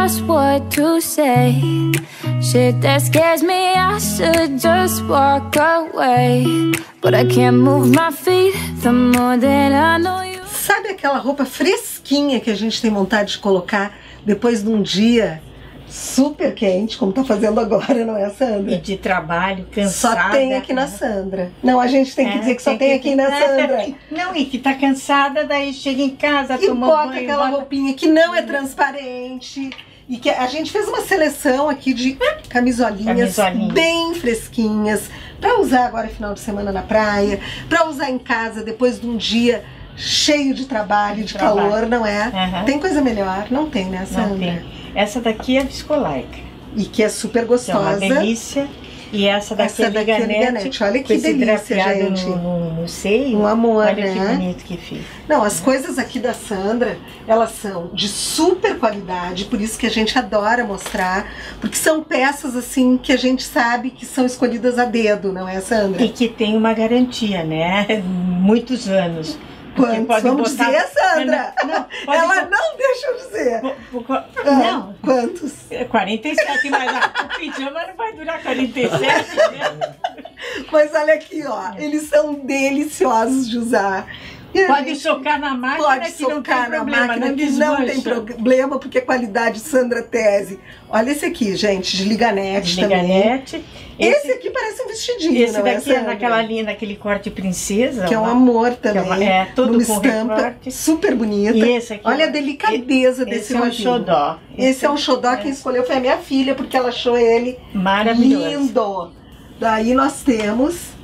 lost what to say. Shit that scares me, I should just walk away. But I can't move my feet the more that I know you. Sabe aquela roupa fresquinha que a gente tem vontade de colocar depois de um dia super quente, como tá fazendo agora, não é, Sandra? E de trabalho, cansada. Só tem aqui na Sandra. Não, a gente tem que dizer que só tem aqui na Sandra. Não, e que tá cansada, daí chega em casa, e toma bota banho, aquela roupinha que não é transparente. E que a gente fez uma seleção aqui de camisolinhas bem fresquinhas para usar agora final de semana na praia, para usar em casa depois de um dia cheio de trabalho, de calor, não é? Tem coisa melhor? Não tem, né, Sandra? Não tem. Essa daqui é viscolaica. E que é super gostosa. É uma delícia. E essa daqui é liganete. Olha que delícia, gente. No seio. Um amor, olha, né? que bonito que fica. Não, as coisas aqui da Sandra, elas são de super qualidade, por isso que a gente adora mostrar, porque são peças assim que a gente sabe que são escolhidas a dedo, não é, Sandra? E que tem uma garantia, né? Muitos anos. Quantos? Vamos dizer, Sandra? Não, ela não deixa eu dizer. Não. Quantos? 47, mas o pijama não vai durar 47, né? Mas olha aqui, ó. Eles são deliciosos de usar. Pode socar na máquina que não tem problema, não tem problema, porque é qualidade Sandra Tese. Olha esse aqui, gente, de liganete também. Esse aqui parece um vestidinho, esse daqui é naquela linha, naquele corte princesa. Que é um amor também. É, todo com estampa recorte. Super bonita. E esse aqui, olha a delicadeza desse rodinho. Esse é um xodó. Esse é um xodó, quem escolheu foi a minha filha, porque ela achou ele maravilhoso. Lindo. Daí nós temos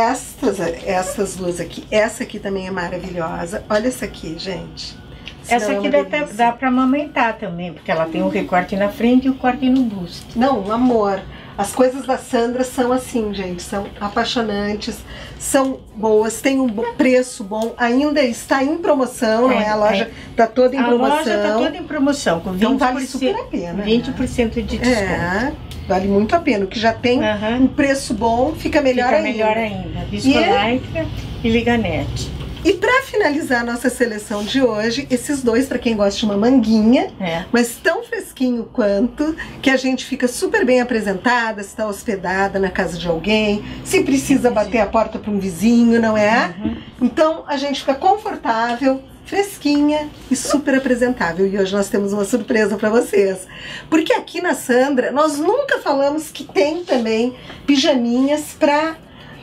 essas duas aqui. Essa aqui também é maravilhosa. Olha essa aqui, gente. Essa aqui dá pra amamentar também, porque ela tem um recorte na frente e o corte no busto. Não, amor. As coisas da Sandra são assim, gente, são apaixonantes, são boas, tem um preço bom, ainda está em promoção, não é? A loja está toda em promoção. A loja está toda em promoção, com 20%, então vale super a pena. 20% de desconto. Vale muito a pena. O que já tem um preço bom, fica melhor ainda. Fica melhor ainda. Viscolaica e liganete. E para finalizar a nossa seleção de hoje, esses dois, para quem gosta de uma manguinha, mas tão fresquinho quanto, que a gente fica super bem apresentada, se está hospedada na casa de alguém, se precisa bater a porta para um vizinho, não é? Então a gente fica confortável, fresquinha e super apresentável. E hoje nós temos uma surpresa para vocês. Porque aqui na Sandra, nós nunca falamos que tem também pijaminhas para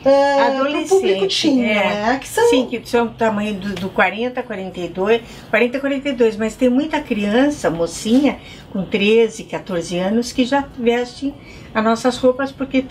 público teen, que são... Sim, que são do tamanho do 40, 42, 40, 42, mas tem muita criança, mocinha, com 13, 14 anos, que já vestem as nossas roupas, porque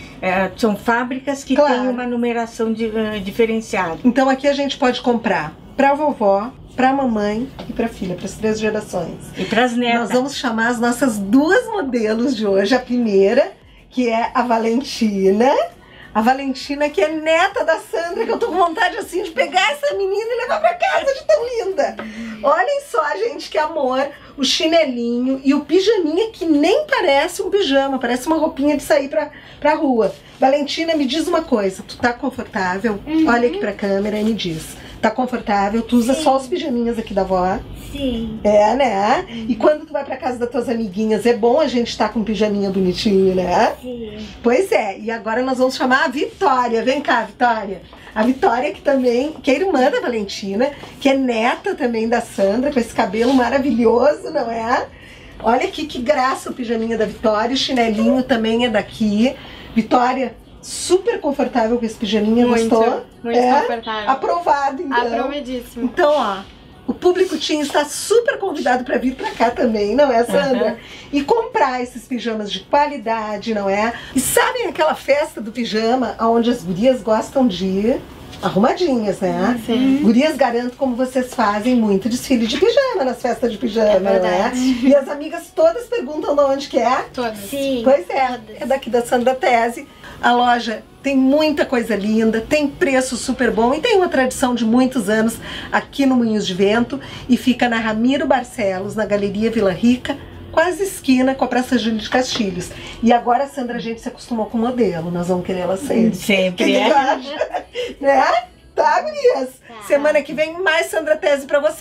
são fábricas que têm uma numeração diferenciada. Então aqui a gente pode comprar para a vovó, para a mamãe e para a filha, para as 3 gerações. E para as netas. Nós vamos chamar as nossas 2 modelos de hoje. A primeira, que é a Valentina. A Valentina, que é neta da Sandra, que eu tô com vontade assim de pegar essa menina e levar pra casa de tão linda. Olhem só, gente, que amor. O chinelinho e o pijaminha, que nem parece um pijama, parece uma roupinha de sair pra rua. Valentina, me diz uma coisa, tu tá confortável? Olha aqui pra câmera e me diz. Tá confortável? Tu usa só os pijaminhas aqui da avó? Sim. É, né? E quando tu vai pra casa das tuas amiguinhas, é bom a gente estar com um pijaminha bonitinho, né? Sim. Pois é. E agora nós vamos chamar a Vitória. Vem cá, Vitória. A Vitória que é irmã da Valentina, que é neta também da Sandra, com esse cabelo maravilhoso, não é? Olha aqui que graça o pijaminha da Vitória. O chinelinho também é daqui. Vitória, super confortável com esse pijaminha, gostou? Muito confortável. Aprovado, então. Aprovadíssimo. Então, ó, o público teen está super convidado para vir para cá também, não é, Sandra? E comprar esses pijamas de qualidade, não é? E sabem aquela festa do pijama, onde as gurias gostam de ir arrumadinhas, né? Sim. Gurias, garanto, como vocês fazem muito desfile de pijama nas festas de pijama, não é? E as amigas todas perguntam de onde que é? Todas. Sim. Pois é, é daqui da Sandra Tese. A loja tem muita coisa linda, tem preço super bom e tem uma tradição de muitos anos aqui no Moinhos de Vento e fica na Ramiro Barcelos, na Galeria Vila Rica, quase esquina com a Praça Júlio de Castilhos. E agora, Sandra, a gente se acostumou com o modelo, nós vamos querer ela sempre. Sempre. Que acha? Né? Tá, gurias? Semana que vem mais Sandra Tese pra vocês.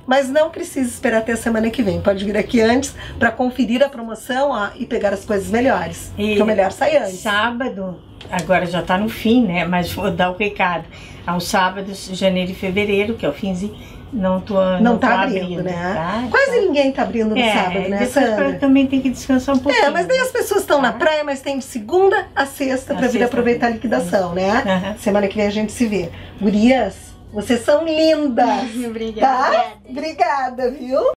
mas não precisa esperar até a semana que vem. Pode vir aqui antes para conferir a promoção, ó, e pegar as coisas melhores. Porque o melhor sai antes. Sábado, agora já tá no fim, né? Mas vou dar o recado. Aos sábados, janeiro e fevereiro, que é o finzinho, não tá abrindo, né? Tá? Quase ninguém tá abrindo no sábado, né, Sandra? Também tem que descansar um pouquinho. Mas daí as pessoas estão na praia, mas tem de segunda a sexta para vir aproveitar a liquidação, né? Semana que vem a gente se vê. Gurias, vocês são lindas! Obrigada. Tá? Obrigada, viu?